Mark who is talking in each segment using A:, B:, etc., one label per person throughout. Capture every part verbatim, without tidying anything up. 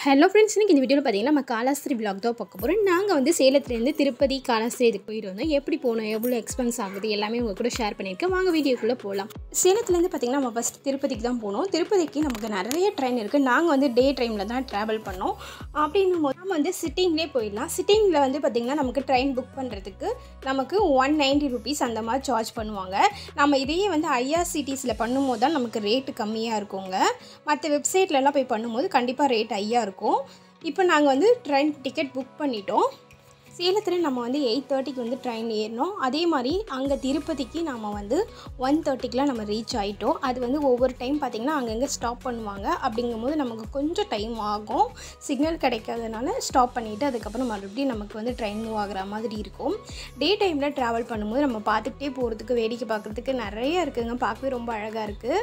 A: Hello friends, இன்றைக்கி இந்த வீடியோவில் பார்த்தீங்கன்னா நம்ம காலாஸ்திரி விலாக் தான் பார்க்க போகிறோம். நாங்கள் வந்து சேலத்துலேருந்து திருப்பதி காலாஸ்திரி இதுக்கு போயிட்டு வந்தோம். எப்படி போனோம், எவ்வளோ எக்ஸ்பென்ஸ் ஆகுது எல்லாமே உங்கள் கூட ஷேர் பண்ணியிருக்கேன். வாங்க வீடியோக்குள்ளே போகலாம். சேலத்துலேருந்து பார்த்திங்கன்னா நம்ம ஃபஸ்ட் திருப்பதிக்கு தான் போனோம். திருப்பதிக்கு நமக்கு நிறைய ட்ரெயின் இருக்குது. நாங்கள் வந்து டே ட்ரெயினில் தான் ட்ராவல் பண்ணோம். அப்படின்னும் போது நம்ம வந்து சிட்டிங்லேயே போயிடலாம். சிட்டிங்கில் வந்து பார்த்திங்கன்னா நமக்கு ட்ரெயின் புக் பண்ணுறதுக்கு நமக்கு ஒன் நைன்ட்டி ருபீஸ் அந்த மாதிரி சார்ஜ் பண்ணுவாங்க. நம்ம இதையே வந்து ஐஆர்சிடிஸில் பண்ணும்போது தான் நமக்கு ரேட்டு கம்மியாக இருக்குங்க. மற்ற வெப்சைட்லலாம் போய் பண்ணும்போது கண்டிப்பாக ரேட் ஐயா இருக்கும். இப்போ நாங்கள் வந்து ட்ரெயின் டிக்கெட் புக் பண்ணிட்டோம். சேலத்தில் நம்ம வந்து எயிட் தேர்ட்டிக்கு வந்து ட்ரெயின் ஏறினோம். அதே மாதிரி அங்கே திருப்பதிக்கு நம்ம வந்து ஒன் தேர்ட்டிக்கெலாம் நம்ம ரீச் ஆகிட்டோம். அது வந்து ஒவ்வொரு டைம் பார்த்திங்கன்னா அங்கங்கே ஸ்டாப் பண்ணுவாங்க. அப்படிங்கும்போது நமக்கு கொஞ்சம் டைம் ஆகும். சிக்னல் கிடைக்காதனால ஸ்டாப் பண்ணிவிட்டு அதுக்கப்புறம் மறுபடியும் நமக்கு வந்து ட்ரெயின் மூவ் ஆகிற மாதிரி இருக்கும். டே டைமில் ட்ராவல் பண்ணும்போது நம்ம பார்த்துக்கிட்டே போகிறதுக்கு, வேடிக்கை பார்க்குறதுக்கு நிறைய இருக்குதுங்க. பார்க்கவே ரொம்ப அழகாக இருக்குது.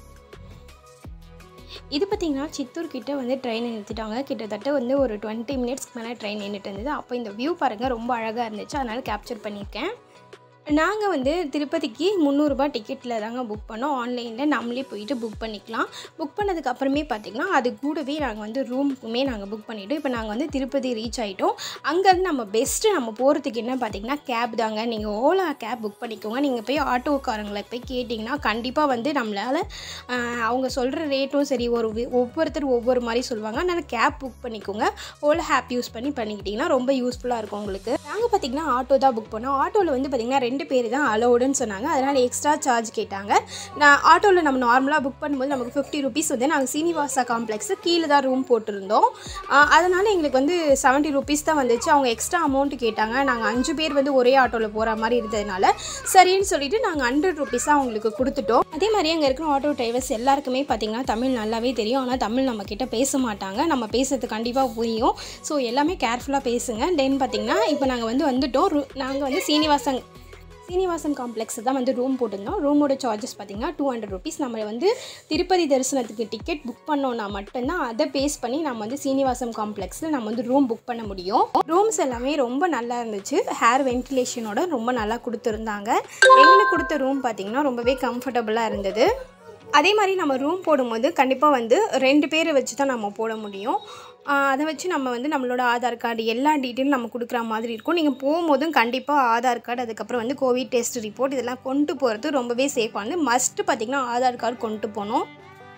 A: இது பார்த்திங்கன்னா சித்தூர் கிட்டே வந்து ட்ரெயின் நிறுத்திட்டாங்க. கிட்டத்தட்ட வந்து ஒரு டுவெண்ட்டி மினிட்ஸ்க்கு மேலே ட்ரெயின் நின்றுட்டு இருந்தது. அப்போ இந்த வியூ பாருங்கள், ரொம்ப அழகாக இருந்துச்சு. அதனால் கேப்சர் பண்ணியிருக்கேன். நாங்கள் வந்து திருப்பதிக்கு முந்நூறுரூபா டிக்கெட்டில் தாங்க புக் பண்ணோம். ஆன்லைனில் நம்மளே போயிட்டு புக் பண்ணிக்கலாம். புக் பண்ணதுக்கு அப்புறமே பார்த்திங்கன்னா அது கூடவே நாங்கள் வந்து ரூமுக்குமே நாங்கள் புக் பண்ணிவிட்டோம். இப்போ நாங்கள் வந்து திருப்பதி ரீச் ஆகிட்டோம். அங்கேருந்து நம்ம பெஸ்ட்டு நம்ம போகிறதுக்கு என்ன பார்த்திங்கன்னா கேப் தாங்க. நீங்கள் ஓலா கேப் புக் பண்ணிக்கோங்க. நீங்கள் போய் ஆட்டோக்காரங்களை போய் கேட்டிங்கன்னா கண்டிப்பாக வந்து நம்மளால் அவங்க சொல்கிற ரேட்டும் சரி, ஒரு ஒவ்வொருத்தர் ஒவ்வொரு மாதிரி சொல்லுவாங்க. அதனால் கேப் புக் பண்ணிக்கோங்க. ஓலா ஆப் யூஸ் பண்ணி பண்ணிக்கிட்டிங்கன்னா ரொம்ப யூஸ்ஃபுல்லாக இருக்கும் உங்களுக்கு. நாங்கள் பார்த்திங்கன்னா ஆட்டோ தான் புக் பண்ணோம். ஆட்டோவில் வந்து பார்த்திங்கன்னா ரெண்டு பேர் தான் அலோடுன்னு சொன்னாங்க. அதனால் எக்ஸ்ட்ரா சார்ஜ் கேட்டாங்க. நான் ஆட்டோவில் நம்ம நார்மலாக புக் பண்ணும்போது நமக்கு ஃபிஃப்டி ருபீஸ் வந்து நாங்கள் சீனிவாசா காம்ப்ளெக்ஸு கீழே தான் ரூம் போட்டிருந்தோம். அதனால் எங்களுக்கு வந்து செவன்ட்டி ருபீஸ் தான் வந்துச்சு. அவங்க எக்ஸ்ட்ரா அமௌண்ட்டு கேட்டாங்க. நாங்கள் அஞ்சு பேர் வந்து ஒரே ஆட்டோவில் போகிற மாதிரி இருந்ததுனால சரின்னு சொல்லிவிட்டு நாங்கள் ஹண்ட்ரட் ருபீஸாக அவங்களுக்கு கொடுத்துட்டோம். அதே மாதிரி அங்கே இருக்கிற ஆட்டோ டிரைவர்ஸ் எல்லாருக்குமே பார்த்திங்கன்னா தமிழ் நல்லாவே தெரியும். ஆனால் தமிழ் நம்மக்கிட்ட பேச மாட்டாங்க. நம்ம பேசுறது கண்டிப்பாக புரியும். ஸோ எல்லாமே கேர்ஃபுல்லாக பேசுங்க. தென் பார்த்திங்கன்னா இப்போ நாங்கள் வந்து வந்துவிட்டோம். ரூ நாங்கள் வந்து சீனிவாசன் சீனிவாசன் காம்ப்ளெக்ஸ் தான் வந்து ரூம் போட்டிருந்தோம். ரூமோட சார்ஜஸ் பார்த்திங்கன்னா டூ ஹண்ட்ரட் ருபீஸ். நம்ம வந்து திருப்பதி தரிசனத்துக்கு டிக்கெட் புக் பண்ணோன்னா மட்டும்தான் அதை பேஸ் பண்ணி நம்ம வந்து சீனிவாசன் காம்ப்ளெக்ஸில் நம்ம வந்து ரூம் புக் பண்ண முடியும். ரூம்ஸ் எல்லாமே ரொம்ப நல்லா இருந்துச்சு. ஹேர் வென்டிலேஷனோட ரொம்ப நல்லா கொடுத்துருந்தாங்க. எங்களுக்கு கொடுத்த ரூம் பார்த்திங்கன்னா ரொம்பவே கம்ஃபர்டபுளாக இருந்தது. அதே மாதிரி நம்ம ரூம் போடும்போது கண்டிப்பாக வந்து ரெண்டு பேரை வச்சு தான் நம்ம போட முடியும். அதை வச்சு நம்ம வந்து நம்மளோட ஆதார் கார்டு எல்லா டீட்டெயிலும் நம்ம கொடுக்குற மாதிரி இருக்கும். நீங்கள் போகும்போதும் கண்டிப்பாக ஆதார் கார்டு, அதுக்கப்புறம் வந்து கோவிட் டெஸ்ட் ரிப்போர்ட் இதெல்லாம் கொண்டு போகிறது ரொம்பவே சேஃபானது. மஸ்ட்டு பார்த்திங்கன்னா ஆதார் கார்டு கொண்டு போகணும்.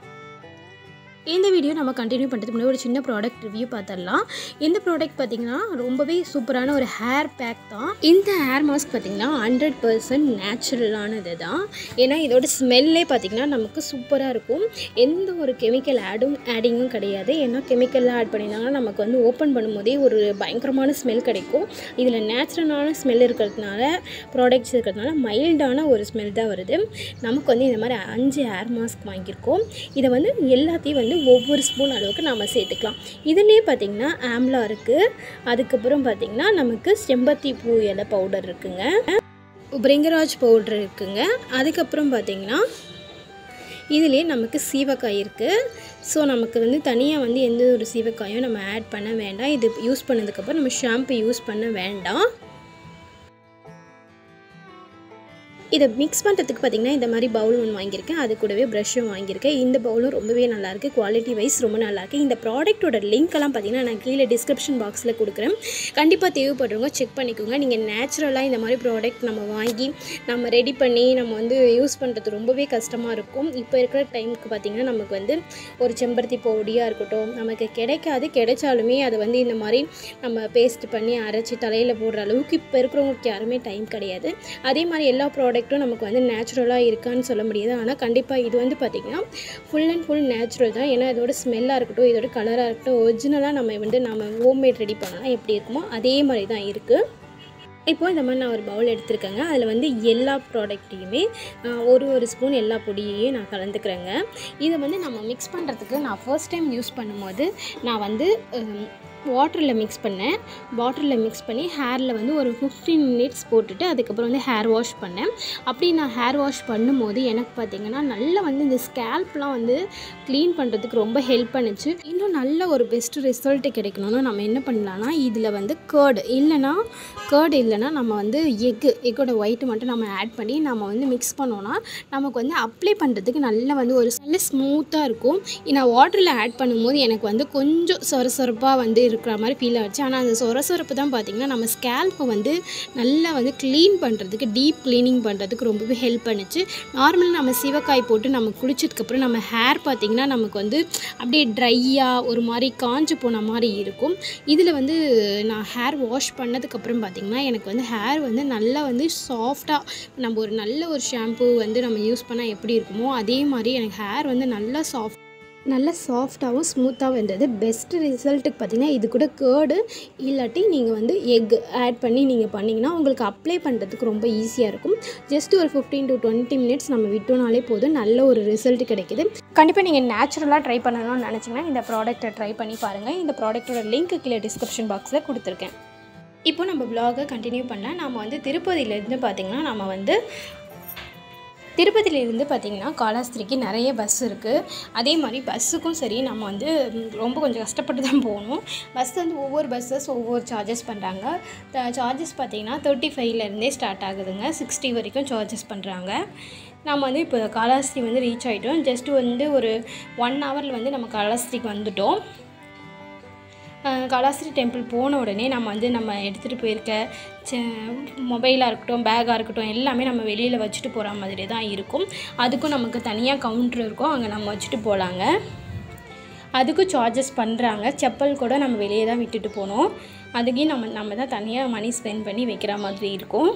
A: இந்த வீடியோ நம்ம கண்டினியூ பண்ணுறதுக்கு முன்னாடி ஒரு சின்ன ப்ராடக்ட் ரிவ்யூ பார்த்துடலாம். இந்த ப்ராடக்ட் பார்த்திங்கன்னா ரொம்பவே சூப்பரான ஒரு ஹேர் பேக் தான். இந்த ஹேர் மாஸ்க் பார்த்திங்கன்னா ஹண்ட்ரட் பர்சன்ட் நேச்சுரலானது தான். ஏன்னா இதோட ஸ்மெல்லே பார்த்திங்கன்னா நமக்கு சூப்பராக இருக்கும். எந்த ஒரு கெமிக்கல் ஆடும் ஆடிங்கும் கிடையாது. ஏன்னா கெமிக்கல்லாம் ஆட் பண்ணியிருந்தாங்கன்னா நமக்கு வந்து ஓப்பன் பண்ணும்போதே ஒரு பயங்கரமான ஸ்மெல் கிடைக்கும். இதில் நேச்சுரலான ஸ்மெல் இருக்கிறதுனால, ப்ராடக்ட்ஸ் இருக்கிறதுனால மைல்டான ஒரு ஸ்மெல் தான் வருது. நமக்கு வந்து இந்த மாதிரி அஞ்சு ஹேர் மாஸ்க் வாங்கியிருக்கோம். இதை வந்து எல்லாத்தையும் வந்து ஒவ்வொரு ஸ்பூன் அளவுக்கு நம்ம சேர்த்துக்கலாம். இதுலேயே பார்த்திங்கன்னா ஆம்லா இருக்குது. அதுக்கப்புறம் பார்த்திங்கன்னா நமக்கு செம்பருத்தி பூ இலை பவுடர் இருக்குங்க, பிரிங்கராஜ் பவுடர் இருக்குங்க. அதுக்கப்புறம் பார்த்திங்கன்னா இதுலேயே நமக்கு சீவக்காய் இருக்குது. ஸோ நமக்கு வந்து தனியாக வந்து எந்த ஒரு சீவக்காயும் நம்ம ஆட் பண்ண வேண்டாம். இது யூஸ் பண்ணதுக்கப்புறம் நம்ம ஷாம்பு யூஸ் பண்ண வேண்டாம். இதை மிக்ஸ் பண்ணுறதுக்கு பார்த்திங்கன்னா இந்த மாதிரி பவுல் ஒன்று வாங்கியிருக்கேன். அது கூடவே ப்ரஷ்ஷும் வாங்கியிருக்கேன். இந்த பவுலும் ரொம்பவே நல்லாயிருக்கு. குவாலிட்டி வைஸ் ரொம்ப நல்லாயிருக்கு. இந்த ப்ராடக்ட்டோட லிங்க்கெல்லாம் பார்த்திங்கன்னா நான் கீழே டிஸ்கிரிப்ஷன் பாக்ஸில் கொடுக்குறேன். கண்டிப்பாக தேவைப்படுறவங்க செக் பண்ணிக்கோங்க. நீங்கள் நேச்சுரலாக இந்த மாதிரி ப்ராடக்ட் நம்ம வாங்கி நம்ம ரெடி பண்ணி நம்ம வந்து யூஸ் பண்ணுறது ரொம்பவே கஷ்டமாக இருக்கும். இப்போ இருக்கிற டைமுக்கு பார்த்திங்கன்னா நமக்கு வந்து ஒரு செம்பருத்தி பொடியாக இருக்கட்டும் நமக்கு கிடைக்காது. கிடைச்சாலுமே அதை வந்து இந்த மாதிரி நம்ம பேஸ்ட் பண்ணி அரைச்சி தலையில் போடுற அளவுக்கு இப்போ இருக்கிறவங்களுக்கு யாருமே டைம் கிடையாது. அதே மாதிரி எல்லா ப்ராடக்ட் நமக்கு வந்து நேச்சுரலாக இருக்கான்னு சொல்ல முடியாது. ஆனால் கண்டிப்பாக இது வந்து பார்த்திங்கன்னா ஃபுல் அண்ட் ஃபுல் நேச்சுரல் தான். ஏன்னா இதோட ஸ்மெல்லாக இருக்கட்டும், இதோட கலராக இருக்கட்டும், ஒரிஜினலாக நம்ம வந்து நம்ம ஹோம்மேட் ரெடி பண்ணலாம் எப்படி இருக்குமோ அதே மாதிரி தான் இருக்குது. இப்போது இந்த மாதிரி நான் ஒரு பவுல் எடுத்துருக்கேங்க. அதில் வந்து எல்லா ப்ராடக்ட்டையுமே ஒரு ஒரு ஸ்பூன் எல்லா பொடியையும் நான் கலந்துக்கிறேங்க. இதை வந்து நம்ம மிக்ஸ் பண்ணுறதுக்கு நான் ஃபர்ஸ்ட் டைம் யூஸ் பண்ணும்போது நான் வந்து வாட்டரில் மிக்ஸ் பண்ணேன். வாட்டரில் மிக்ஸ் பண்ணி ஹேரில் வந்து ஒரு ஃபிஃப்டீன் மினிட்ஸ் போட்டுட்டு அதுக்கப்புறம் வந்து ஹேர் வாஷ் பண்ணேன். அப்படி நான் ஹேர் வாஷ் பண்ணும்போது எனக்கு பார்த்திங்கன்னா நல்லா வந்து இந்த ஸ்கேல்ப்லாம் வந்து க்ளீன் பண்ணுறதுக்கு ரொம்ப ஹெல்ப் பண்ணுச்சு. இன்னும் நல்ல ஒரு பெஸ்ட்டு ரிசல்ட்டு கிடைக்கணும்னா நம்ம என்ன பண்ணலான்னா, இதில் வந்து கேர்டு இல்லைனா கேர்டு இல்லைனா நம்ம வந்து எக்கு எக்கோட ஒயிட்டு மட்டும் நம்ம ஆட் பண்ணி நம்ம வந்து மிக்ஸ் பண்ணோன்னா நமக்கு வந்து அப்ளை பண்ணுறதுக்கு நல்லா வந்து ஒரு நல்ல ஸ்மூத்தாக இருக்கும். நான் வாட்டரில் ஆட் பண்ணும்போது எனக்கு வந்து கொஞ்சம் சொர சொரப்பாக வந்து இருக்கிற மாதிரி ஃபீல் ஆச்சு. ஆனால் அந்த சொர சொரப்பு தான் பார்த்திங்கன்னா நம்ம ஸ்கேல்ப்பை வந்து நல்லா வந்து க்ளீன் பண்ணுறதுக்கு டீப் க்ளீனிங் பண்ணுறதுக்கு ரொம்பவே ஹெல்ப் பண்ணுச்சு. நார்மலாக நம்ம சிவக்காய் போட்டு நம்ம குளிச்சதுக்கப்புறம் நம்ம ஹேர் பார்த்திங்கன்னா நமக்கு வந்து அப்படியே ட்ரையாக ஒரு மாதிரி காஞ்சு போன மாதிரி இருக்கும். இதில் வந்து நான் ஹேர் வாஷ் பண்ணதுக்கப்புறம் பார்த்திங்கன்னா எனக்கு வந்து ஹேர் வந்து நல்லா வந்து சாஃப்டாக நம்ம ஒரு நல்ல ஒரு ஷாம்பு வந்து நம்ம யூஸ் பண்ணால் எப்படி இருக்குமோ அதே மாதிரி எனக்கு ஹேர் வந்து நல்லா சாஃப்ட் நல்லா சாஃப்டாகவும் ஸ்மூத்தாகவும் இருந்தது. பெஸ்ட்டு ரிசல்ட்டுக்கு பார்த்திங்கன்னா இது கூட கேர்டு இல்லாட்டி நீங்கள் வந்து எக் ஆட் பண்ணி நீங்கள் பண்ணிங்கன்னா உங்களுக்கு அப்ளை பண்ணுறதுக்கு ரொம்ப ஈஸியாக இருக்கும். ஜஸ்ட் ஒரு ஃபிஃப்டீன் டு டுவெண்ட்டி மினிட்ஸ் நம்ம விட்டோனாலே போதும், நல்ல ஒரு ரிசல்ட் கிடைக்குது. கண்டிப்பாக நீங்கள் நேச்சுரலாக ட்ரை பண்ணணும்னு நினச்சிங்கன்னா இந்த ப்ராடக்ட்டை ட்ரை பண்ணி பாருங்கள். இந்த ப்ராடக்ட்டோட லிங்க் கீழே டிஸ்கிரிப்ஷன் பாக்ஸில் கொடுத்துருக்கேன். இப்போ நம்ம வ்ளாகை கண்டினியூ பண்ணலாம். நம்ம வந்து திருப்பதியிலேருந்து பார்த்திங்கன்னா நம்ம வந்து திருப்பதியிலேருந்து பார்த்திங்கன்னா காலாஸ்திரிக்கு நிறைய பஸ் இருக்குது. அதே மாதிரி பஸ்ஸுக்கும் சரி நம்ம வந்து ரொம்ப கொஞ்சம் கஷ்டப்பட்டு தான் போகணும். பஸ் வந்து ஒவ்வொரு பஸ்ஸஸ் ஒவ்வொரு சார்ஜஸ் பண்ணுறாங்க. சார்ஜஸ் பார்த்திங்கன்னா தேர்ட்டி ஃபைவ்லேருந்தே ஸ்டார்ட் ஆகுதுங்க, சிக்ஸ்டி வரைக்கும் சார்ஜஸ் பண்ணுறாங்க. நம்ம வந்து இப்போ காலாஸ்திரி வந்து ரீச் ஆகிட்டோம். ஜஸ்ட்டு வந்து ஒரு ஒன் ஹவரில் வந்து நம்ம காலாஸ்திரிக்கு வந்துவிட்டோம். காலாஸ்திரி டெம்பிள் போன உடனே நம்ம வந்து நம்ம எடுத்துகிட்டு போயிருக்க மொபைலாக இருக்கட்டும் பேக்காக இருக்கட்டும் எல்லாமே நம்ம வெளியில் வச்சுட்டு போகிற மாதிரி தான் இருக்கும். அதுக்கும் நமக்கு தனியாக கவுண்ட்ரு இருக்கும், அங்கே நம்ம வச்சுட்டு போகலாங்க. அதுக்கும் சார்ஜஸ் பண்ணுறாங்க. செப்பல் கூட நம்ம வெளியே தான் விட்டுட்டு போனோம். அதுக்கே நம்ம நம்ம தான் தனியாக மணி ஸ்பெண்ட் பண்ணி வைக்கிற மாதிரி இருக்கும்.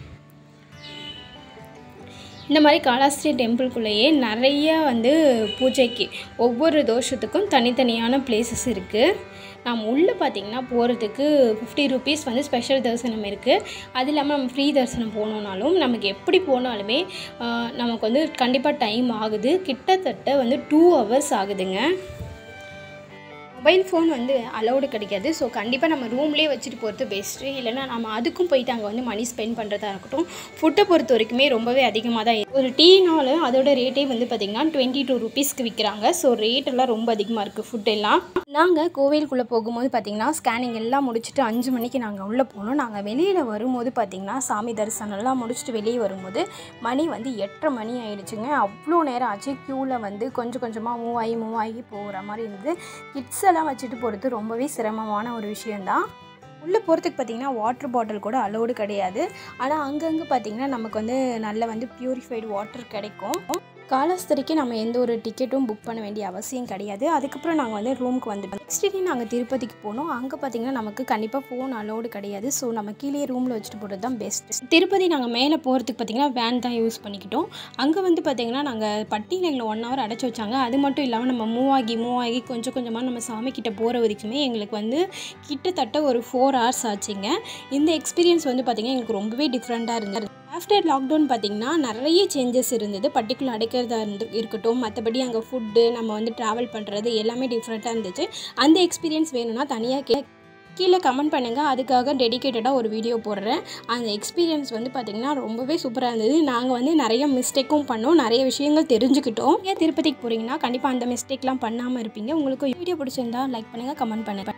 A: இந்த மாதிரி காலாஸ்திரி டெம்பிள்குள்ளேயே நிறைய வந்து பூஜைக்கு ஒவ்வொரு தோஷத்துக்கும் தனித்தனியான பிளேசஸ் இருக்குது. நம்ம உள்ளே பார்த்திங்கன்னா போகிறதுக்கு ஃபிஃப்டி ருபீஸ் வந்து ஸ்பெஷல் தரிசனம் இருக்குது. அது இல்லாமல் நம்ம ஃப்ரீ தரிசனம் போகணுன்னாலும் நமக்கு எப்படி போனாலுமே நமக்கு வந்து கண்டிப்பாக டைம் ஆகுது. கிட்டத்தட்ட வந்து டூ ஹவர்ஸ் ஆகுதுங்க. மொபைல் ஃபோன் வந்து அலௌடு கிடைக்காது. ஸோ கண்டிப்பாக நம்ம ரூம்லேயே வச்சுட்டு போகிறது பெஸ்ட்டு. இல்லைனா நம்ம அதுக்கும் போயிட்டு அங்கே வந்து மணி ஸ்பெண்ட் பண்ணுறதா இருக்கட்டும். ஃபுட்டை பொறுத்த வரைக்குமே ரொம்பவே அதிகமாக தான் இருக்குது. ஒரு டீனாலும் அதோட ரேட்டே வந்து பார்த்திங்கன்னா டுவெண்ட்டி டூ ருபீஸ்க்கு விற்கிறாங்க. ஸோ ரேட்டெல்லாம் ரொம்ப அதிகமாக இருக்குது ஃபுட்டெல்லாம். நாங்கள் கோவிலுக்குள்ளே போகும்போது பார்த்திங்கன்னா ஸ்கேனிங் எல்லாம் முடிச்சுட்டு அஞ்சு மணிக்கு நாங்கள் உள்ளே போனோம். நாங்கள் வெளியில் வரும்போது பார்த்திங்கன்னா சாமி தரிசனம்லாம் முடிச்சுட்டு வெளியே வரும்போது மணி வந்து எட்டரை மணி ஆகிடுச்சுங்க. அவ்வளோ நேரம் ஆச்சு. க்யூவில் வந்து கொஞ்சம் கொஞ்சமாக மூவ் ஆகி மூவ் ஆகி போகிற மாதிரி இருந்தது. கிட்ஸ் எல்லாம் வச்சுட்டு போகிறது ரொம்பவே சிரமமான ஒரு விஷயந்தான். உள்ளே போகிறதுக்கு பார்த்திங்கன்னா வாட்டர் பாட்டில் கூட அலௌடு கிடையாது. ஆனால் அங்கங்கே பார்த்திங்கன்னா நமக்கு வந்து நல்ல வந்து ப்யூரிஃபைடு வாட்டர் கிடைக்கும். காலாஸ்திரிக்கு நம்ம எந்த ஒரு டிக்கெட்டும் புக் பண்ண வேண்டிய அவசியம் கிடையாது. அதுக்கப்புறம் நாங்கள் வந்து ரூமுக்கு வந்துட்டோம். நெக்ஸ்ட் டே நாங்கள் திருப்பதிக்கு போனோம். அங்கே பார்த்திங்கன்னா நமக்கு கண்டிப்பாக ஃபோன் அலௌடு கிடையாது. ஸோ நம்ம கீழே ரூமில் வச்சுட்டு போகிறது தான் பெஸ்ட். திருப்பதி நாங்கள் மேலே போகிறதுக்கு பார்த்திங்கன்னா வேன் தான் யூஸ் பண்ணிக்கிட்டோம். அங்கே வந்து பார்த்திங்கன்னா நாங்கள் பட்டியில் எங்களை ஒன் ஹவர் அடைச்சி வச்சாங்க. அது மட்டும் இல்லாமல் நம்ம மூவ் ஆகி மூவ் ஆகி கொஞ்சம் கொஞ்சமாக நம்ம சாமிக்கிட்ட போகிற வரைக்குமே எங்களுக்கு வந்து கிட்டத்தட்ட ஒரு ஃபோர் ஹவர்ஸ் ஆச்சுங்க. இந்த எக்ஸ்பீரியன்ஸ் வந்து பார்த்திங்கன்னா எங்களுக்கு ரொம்பவே டிஃப்ரெண்ட்டாக இருந்தது. ஆஃப்டர் லாக்டவுன் பார்த்திங்கன்னா நிறைய சேஞ்சஸ் இருந்தது. பர்டிகுலர் அடைக்கிறதா இருந்து இருக்கட்டும், மற்றபடி அங்கே ஃபுட்டு நம்ம வந்து ட்ராவல் பண்ணுறது எல்லாமே டிஃப்ரெண்ட்டாக இருந்துச்சு. அந்த எக்ஸ்பீரியன்ஸ் வேணும்னா தனியாக கே கீழே கமெண்ட் பண்ணுங்கள். அதுக்காக டெடிக்கேட்டடாக ஒரு வீடியோ போடுறேன். அந்த எக்ஸ்பீரியன்ஸ் வந்து பார்த்திங்கன்னா ரொம்பவே சூப்பராக இருந்தது. நாங்கள் வந்து நிறைய மிஸ்டேக்கும் பண்ணோம், நிறைய விஷயங்கள் தெரிஞ்சுக்கிட்டோம். ஏன் திருப்பதிக்கு போகிறீங்கன்னா கண்டிப்பாக அந்த மிஸ்டேக்லாம் பண்ணாமல் இருப்பீங்க. உங்களுக்கு வீடியோ பிடிச்சிருந்தா லைக் பண்ணுங்கள், கமெண்ட் பண்ணுங்கள்.